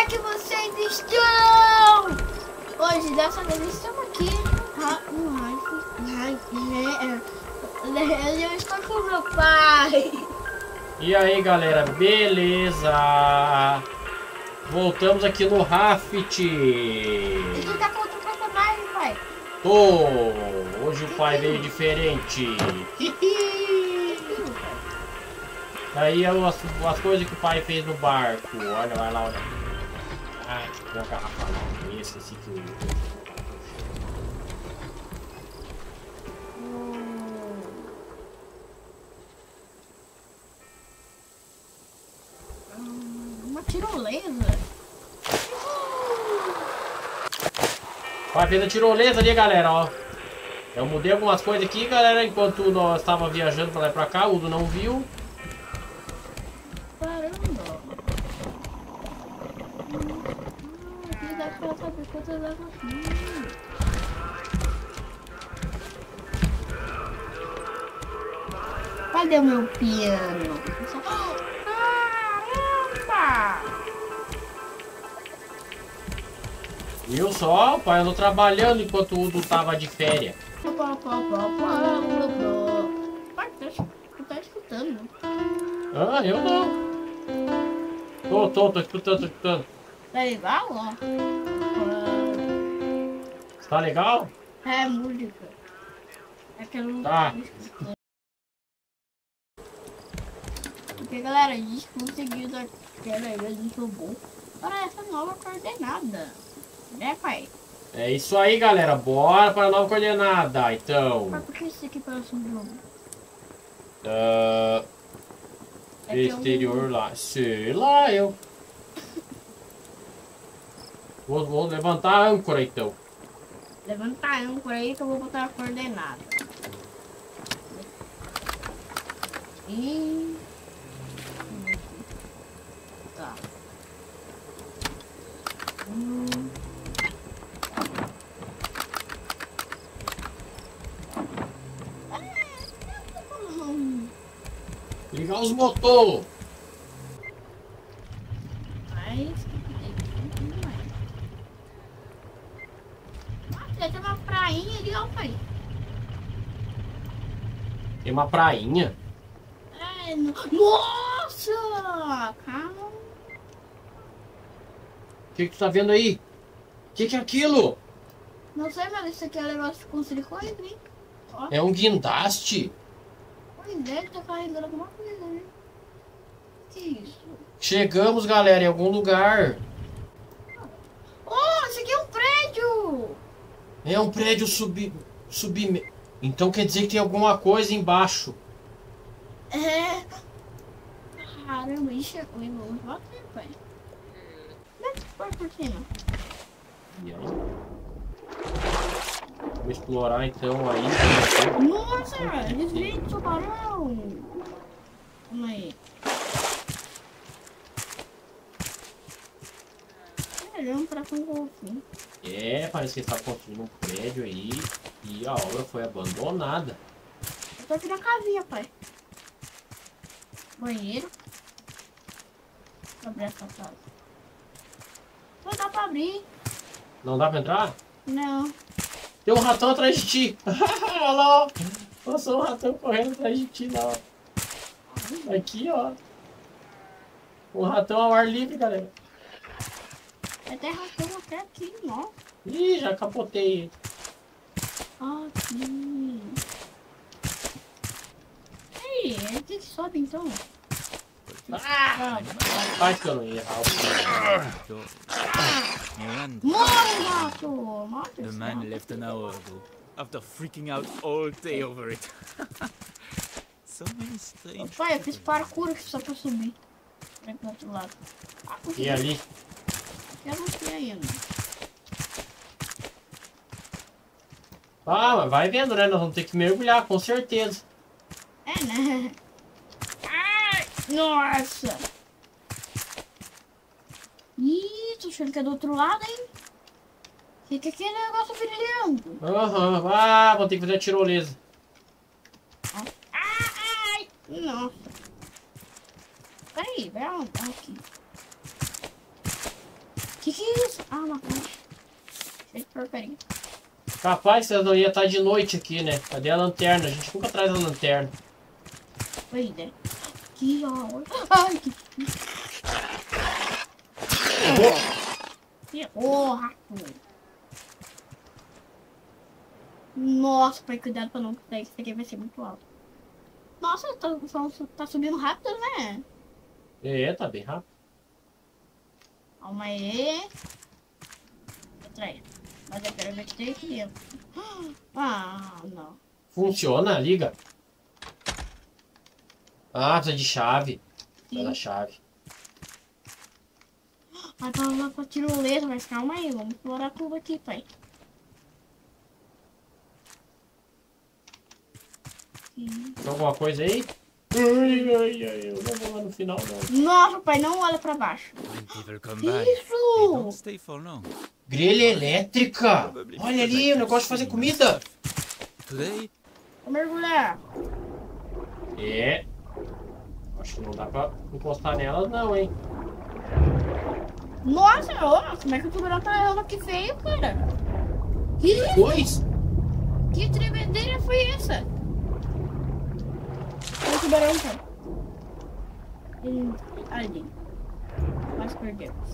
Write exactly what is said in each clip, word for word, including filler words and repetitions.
que vocês estão? Hoje, dessa vez, estamos aqui eu estou com meu pai. E aí, galera, beleza? Voltamos aqui no Raft. E tu tá com outro personagem, pai? Tô! Hoje o pai veio diferente. Aí as, as coisas que o pai fez no barco. Olha, vai lá, olha. Ah, que bom garrafa lá. Esse, esse que eu... Uma tirolesa. Pai fez a tirolesa ali, galera, ó. Eu mudei algumas coisas aqui, galera, enquanto nós estávamos viajando pra lá e pra cá. O Udo não viu. Caramba. Aqui dá pra saber quantas águas tem. Cadê o meu piano? Caramba! Viu só? O pai andou trabalhando enquanto o Udo tava de férias. Pai, tu tá escutando? Ah, eu não. Tô, tô, tô escutando, tô escutando. Tá legal, ó? Tá legal? É música. É que eu não Tá. tô escutando. Porque, galera, a gente conseguiu daquela ilha do robô para essa nova coordenada. Né, pai? É isso aí, galera. Bora para a nova coordenada, então. Mas por que isso aqui parece um jogo? Uh, É que exterior eu... lá. Sei lá, eu. Vou, vou levantar a âncora, então. Levantar a âncora aí que eu vou botar a coordenada. E... Tá. Hum... Ligar os motores. Mas... Nossa, tem uma prainha ali, ó, pai. Tem uma prainha. É, no... Nossa! Calma. O que, que tu tá vendo aí? O que, que é aquilo? Não sei, mas isso aqui é um negócio com silicone, hein? Ó. É um guindaste. Pois é, ele tá carregando alguma coisa, né? Que isso? Chegamos, galera, em algum lugar. Oh, isso aqui é um prédio! É um prédio sub... sub... Então quer dizer que tem alguma coisa embaixo. É... Caramba, isso é ruim, vamos bater, pai. Vai por cima. E aí? Vou explorar então aí. Nossa, desvio de tubarão! Calma aí. Caramba, pra com golfinho. É, parece que ele está construindo um prédio aí e a obra foi abandonada. Eu tô aqui na casinha, pai. Banheiro. Vou abrir essa casa. Não dá pra abrir. Não dá pra entrar? Não. Tem um ratão atrás de ti. Olha lá, ó. Passou um ratão correndo atrás de ti lá, ó. Aqui, ó. Um ratão ao ar livre, galera. Até ratão até aqui, ó. Ih, já capotei. Aqui. Ei, é que sobe então. Ah! Faz que eu não ia errar. Morre, gato! Mata The esse man gato. left an hour ago, after freaking out all day over it. So many strange Pai, eu fiz people. parkour só pra subir. Vem pro outro lado. Ah, E ali? eu não sei ainda. Ah, mas vai vendo, né? Nós vamos ter que mergulhar, com certeza. É, né? Ai, nossa! Ih, tô achando que é do outro lado, hein? Fica aquele negócio brilhando. Aham, uhum. Ah, vou ter que fazer a tirolesa. Ai, nossa. Peraí, vai aonde? Aqui. Que que é isso? Ah, uma caixa. Cheio de porcaria. Capaz, vocês não iam estar de noite aqui, né? Cadê a lanterna? A gente nunca traz a lanterna. Pois é. Aqui, ó. Ai, que... Ferrou, rato. Nossa, pai, cuidado pra não cair. Isso aqui vai ser muito alto. Nossa, tá, tá subindo rápido, né? É, tá bem rápido. Calma aí. Atrai. Mas eu quero ver que tem aqui dentro. Ah, não. Funciona? Liga. Ah, precisa de chave. Precisa Sim. da chave. Ah, tá lá pra tirolesa, mas calma aí. Vamos explorar tudo aqui, pai. Sim. Tem alguma coisa aí? Ai, ai, ai, eu não vou lá no final, não. Nossa, pai, não olha pra baixo. When people come Que by, they don't isso? stay for long. Grelha elétrica! Olha ali, o negócio de fazer comida! Today, Vou mergulhar. É. Acho que não dá pra encostar nelas, não, hein? Nossa, ô, como é que o tubarão tá errando aqui feio, cara? Que isso? Dois? Que tremedeira foi essa? Olha o tubarão, cara. Ele... Ali. Nós perdemos.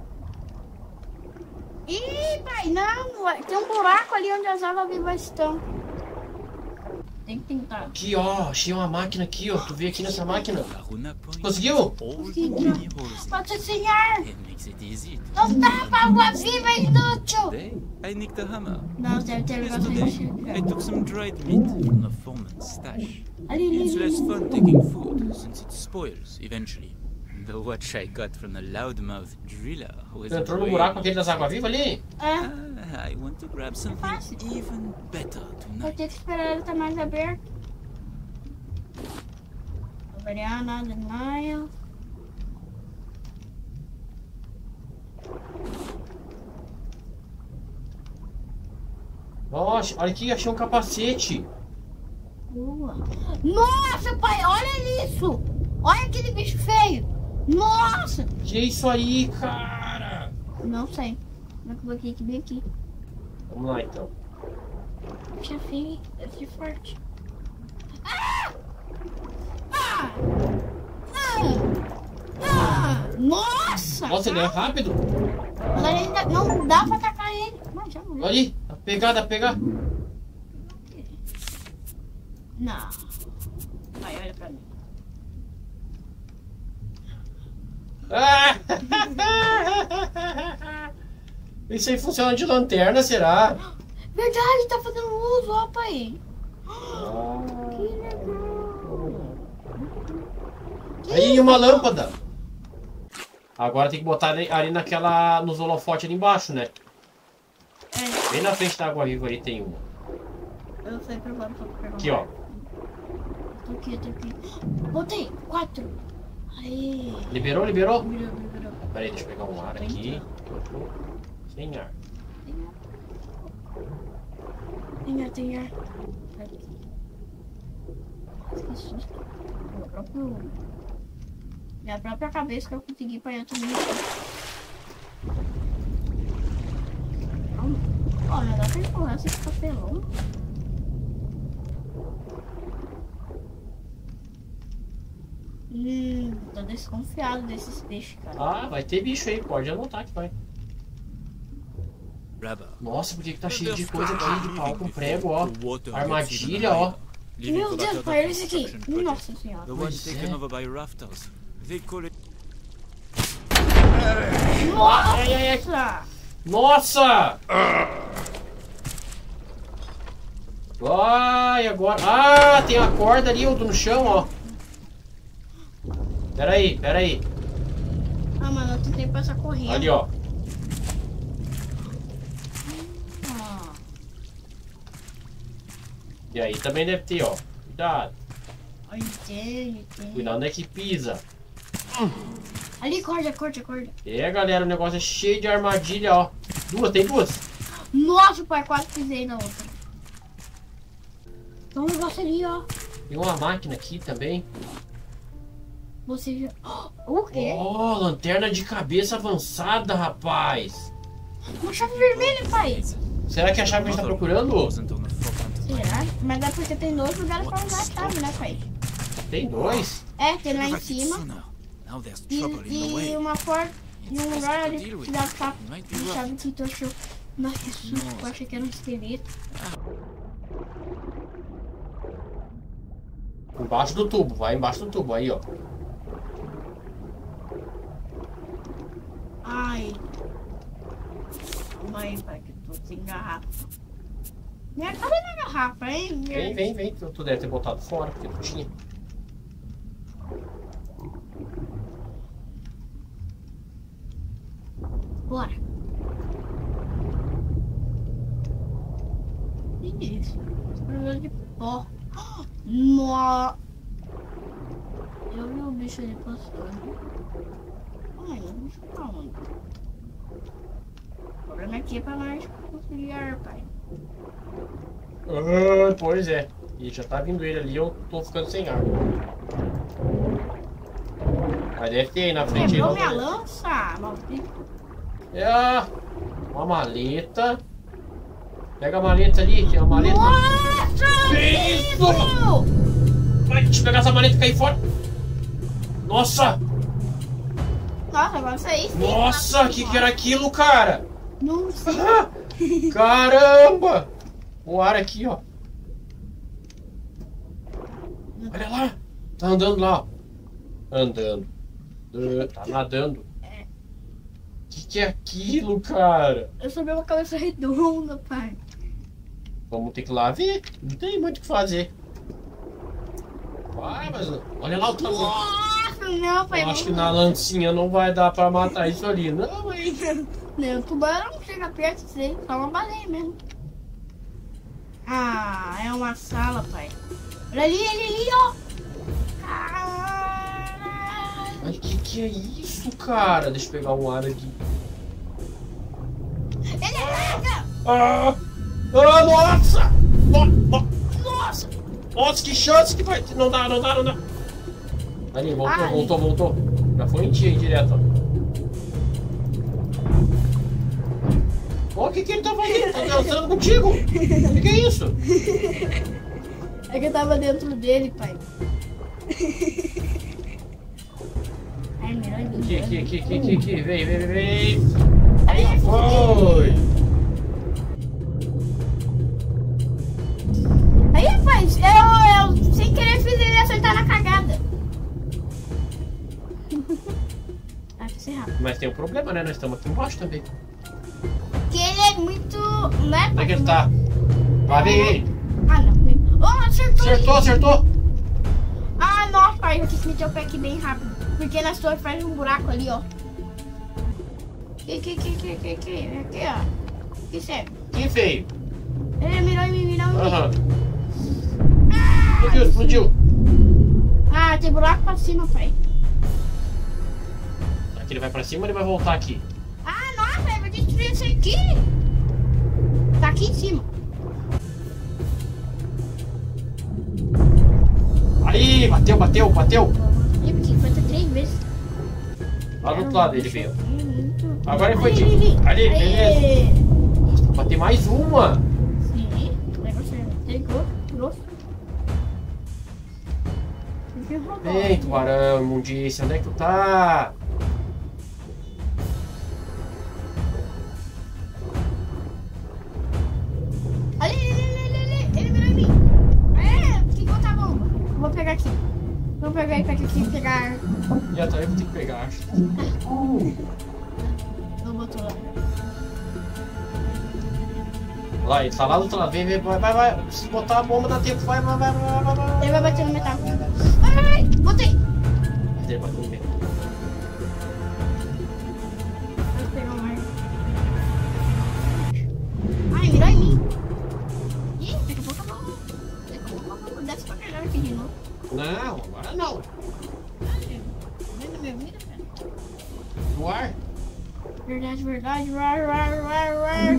Ih, pai, não. vai- Tem um buraco ali onde as águas vivas estão. Tem que tentar. Aqui, ó. Achei uma máquina aqui, ó. Tu vê aqui nessa máquina. Aruna points Conseguiu? all the mini holes. Pode ensinar. It makes it easy. to Não dá pra água viva, é inútil. Today, I nicked the hammer. Não, deve ter negócio Yesterday, de I took some dried meat from the foreman's stash. Ali, ali, It's less ali. fun taking food since it spoils eventually. The watch I got from the loudmouth driller was Tu entrou no way buraco aquele das more águas vivas ali? É, Ah, I want to grab something Fácil. even better vou tonight. ter que esperar ele estar mais aberto. Não variar nada demais. Nossa, olha aqui, achei um capacete. Boa. Nossa, pai, olha isso! Olha aquele bicho feio! Nossa! Que é isso aí, cara? Não sei. Como é que eu vou aqui, bem aqui? Vamos lá, então. Bicho feio, deve ser forte. Ah! Ah! Ah! Ah! Nossa! Nossa, ele é rápido. Mas ainda não dá pra atacar ele. Mas já morreu. Olha ali, dá pra pegar, dá pra pegar. Não. Vai, olha pra mim. Ah! Isso aí funciona de lanterna, será? Verdade, tá fazendo uso, ó, pai. Ah. Que legal. Aí, uma lâmpada. Agora tem que botar ali, ali naquela, nos holofotes ali embaixo, né? É, Bem na frente da água viva ali tem uma. eu sei pra lá, pra pegar. Aqui, ó. Tô aqui, tô aqui. Botei, quatro. Aí. Liberou, liberou? Virou, virou. Pera aí, deixa eu pegar um ar aqui. Sem ar. Tem ar, tem ar. Aqui. Que susto. Meu próprio... Minha própria cabeça que eu consegui apanhar também. Calma. Olha, dá pra empurrar esse papelão. Hum, tô desconfiado desses peixes, cara. Ah, vai ter bicho aí, pode anotar que vai. Rubber. Nossa, por que que tá cheio de coisa aqui, de pau com prego, ó. Armadilha, ó. Meu Deus, pai, olha isso aqui. Nossa senhora. The one Pois taken é. over by rafters. They call it Ai, ai, ai. Nossa! Nossa! Ai, agora... Ah, tem a corda ali, no chão, ó. Pera aí, pera aí. Ah, mano, eu tentei passar correndo. Ali, ó. Ah, E aí também deve ter, ó. Cuidado. olha, tem, tem. Cuidado onde é que pisa. Ali, corda, corda, corda. É, galera, o negócio é cheio de armadilha, ó. Duas, tem duas. Nossa, pai, quase pisei na outra. Tem um negócio ali, ó. Tem uma máquina aqui também. Você já... O quê? Oh, lanterna de cabeça avançada, rapaz. Uma chave vermelha, pai. Será que é a chave que a gente tá procurando? Wasn't on the front. Será? Mas é porque tem dois lugares pra usar a chave, né, pai? Tem dois? É, tem lá em Like it cima. sooner. Now there's E, trouble in the e way. uma porta. E um lugar ali Deal with que dá it. pra Might be de rough. chave que tu achou. Nossa, que susto, Nossa. eu achei que era um esqueleto. Embaixo do tubo, vai embaixo do tubo, aí, ó. Ai. Calma aí, pai, que eu tô sem garrafa. Minha, cadê minha garrafa, hein? Vem, vem, vem. Tu, tu deve ter botado fora, porque tu tinha. Bora. Que isso? Problema de pó. Nossa. Eu vi o bicho ali passando. Ai, o bicho tá onde? O problema aqui é pra nós conseguir ar, pai. Ah, pois é. E já tá vindo ele ali, eu tô ficando sem ar. Mas deve ter aí na frente. Quebrou não, minha né? lança, maldito. É uma maleta. Pega a maleta ali, tem uma maleta. Nossa! Que isso? Vai, deixa eu pegar essa maleta e cair fora. Nossa! Nossa, agora isso aí sim. Nossa, o que, que era aquilo, cara? Não sei. Ah, caramba! O ar aqui, ó. Olha lá. Tá andando lá, ó. Andando. Uh, Tá nadando. O que, que é aquilo, cara? Eu só vi uma cabeça redonda, pai. Vamos ter que ir lá ver. Não tem muito o que fazer. Vai, mas olha lá o tamanho. Nossa, não, pai. Eu acho que não. na lancinha não vai dar pra matar isso ali. Não, hein? Não, o tubarão não chega perto disso aí, só uma baleia mesmo. Ah, é uma sala, pai. Olha ali, ele ali, ó. Caralho. Mas que que é isso, cara? Deixa eu pegar um ar aqui. Ele é... Ah! Ah, nossa! No, no, nossa! Nossa, que chance que vai ter. Não dá, não dá, não dá. Ali, voltou, Ai. voltou, voltou. Já foi em ti aí direto, ó. Ó, o que que ele tá fazendo? Tá dançando contigo? O que que é isso? É que eu tava dentro dele, pai. Ai, melhor Aqui, aqui, aqui, aqui, aqui, aqui. Vem, vem, vem, vem. Ai, Foi! aí, rapaz, eu, eu sem querer fiz ele acertar na cagada. Acho que ser rápido. Mas tem um problema, né? Nós estamos aqui embaixo também. Porque ele é muito. Né, Onde é pai? que ele tá? Lá vem ele. Ah, não. Oh, acertou. Acertou, acertou. Ah, nossa, pai, eu tenho que meter o pé aqui bem rápido. Porque nas torres faz um buraco ali, ó. Que, que, que, que, que, que? Aqui, ó. Que serve? Que feio. Ele mirou em mim, mirou em mim. Aham. Explodiu, explodiu. Ah, tem buraco pra cima, pai. Aqui ele vai pra cima ou ele vai voltar aqui? Ah, nossa, eu vou destruir isso aqui. Tá aqui em cima. Aí, bateu, bateu, bateu. Ih, porque foi até três vezes. Lá do outro lado ele veio. Muito. Agora ele foi de... Ali, Ali, ali. beleza. Aê. Nossa, tem que bater mais uma. Sim, o negócio é tem grosso, grosso. Tem que rodar. Vem, tubarão, imundícia, onde é que tu tá? Ali, ali, ali, ali, ali. Ele mirou em mim. É, tem que botar a bomba. Eu vou pegar aqui. Vou pegar aí pra aqui e pegar. Já tá, eu vou ter que pegar, acho. Não botou lá. Lá, ele tá lá do outro lado. Vem, vem, vai, vai, vai. Se botar a bomba dá tempo. Vai, vai, vai, vai, vai, vai. Ele vai bater no metal. Vai, vai, vai. Botei. Mas ele bateu no meio. Vou pegar um ar. Ai, mirou em mim. Ih, daqui a pouco eu vou. Daqui a pouco eu vou. Desce pra pegar aqui de novo. Não, agora não. Vem na minha vida, cara. No ar. Verdade, verdade. Rar, rar, rar, rar.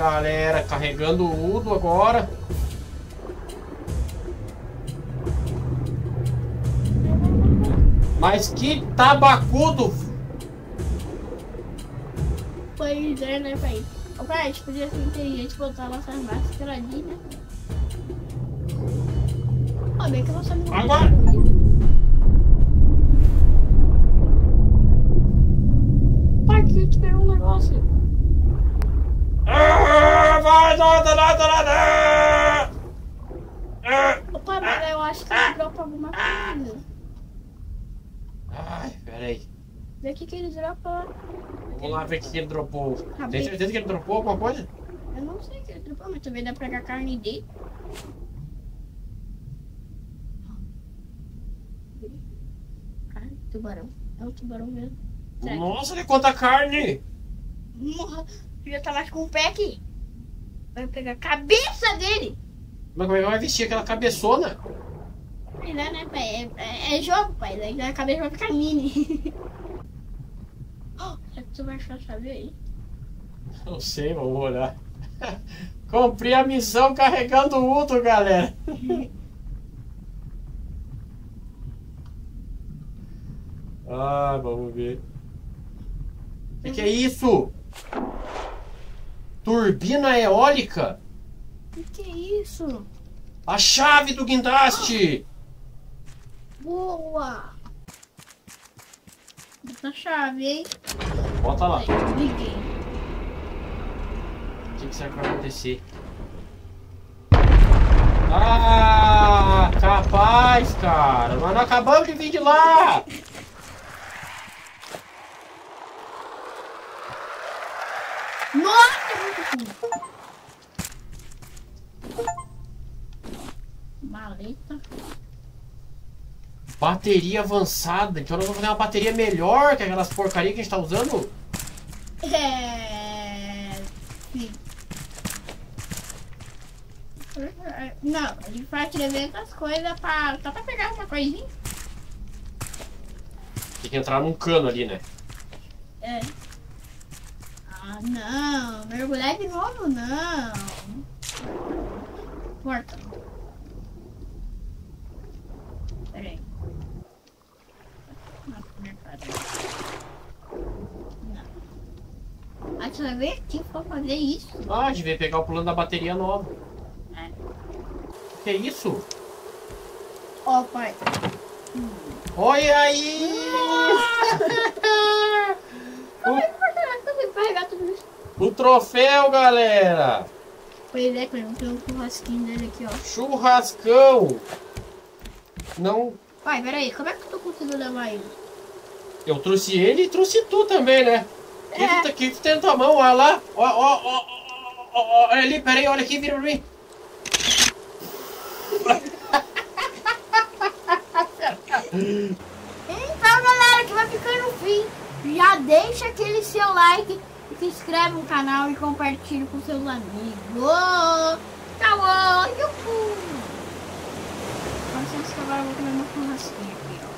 galera. Carregando o Udo agora. Mas que tabacudo! Pois é, né, pai? Ô, pai, a gente podia ser inteligente, botar nossas máscaras ali, né? Ó, bem que eu não sabia. Agora! Pai, que eu te peguei um negócio. Ah, vai, nada, nada, nada! Ô, pai, mas eu acho que ele dropa alguma coisa. Ai, peraí. Vê o que que ele dropa lá. Vamos lá ver o que ele dropou. Tá Tem bem. certeza que ele dropou alguma coisa? Eu não sei o que ele dropou, mas também dá pra pegar carne dele. Carne, tubarão. É um tubarão mesmo. Será que- Nossa, ele conta carne! Morra. Já tá mais com o pé aqui. Vai pegar a cabeça dele. Mas como é que vai vestir aquela cabeçona? Sei lá, né, pai? É, é, é jogo, pai. Daí a cabeça vai ficar mini. Oh, será que tu vai achar a chave aí? Não sei, vamos olhar. Cumpri a missão carregando o Udo, galera. Ah, vamos ver. O que, que é isso? Turbina eólica? O que é isso? A chave do guindaste! Boa! Essa chave, hein? Bota lá. Aí, liguei. O que, que será que vai acontecer? Ah, capaz, cara. Mas não acabamos de vir de lá. Nossa! Maleta. Bateria avançada. Então nós vamos fazer uma bateria melhor que aquelas porcarias que a gente tá usando? É... Sim. Não, a gente vai escrever essas coisas pra... só pra pegar uma coisinha. Tem que entrar num cano ali, né? É. Ah, não. Mergulhar de novo, não. Porta. Pera aí. Não, não. Ah, você vai ver aqui pra fazer isso. Ah, a gente veio pegar o plano da bateria nova. É. Que é isso? Ó, pai. Olha aí! Como é que você vai carregar tudo isso? O troféu, galera! Pois é, Cleo, tem um churrasquinho dele aqui, ó. Churrascão! Não. Pai, peraí, como é que tu conseguiu levar ele? Eu trouxe ele e trouxe tu também, né? O que, É. que, que, que tem na tua mão? Olha lá! Ó, ó, ó, ó, ó, olha ali, peraí, olha aqui, vira pra mim. Então, galera, que vai ficando no fim. Já deixa aquele seu like, se inscreve no canal e compartilha com seus amigos. Tchau! Yuhu! Com licença que agora eu vou comer uma churrasquinha aqui, ó.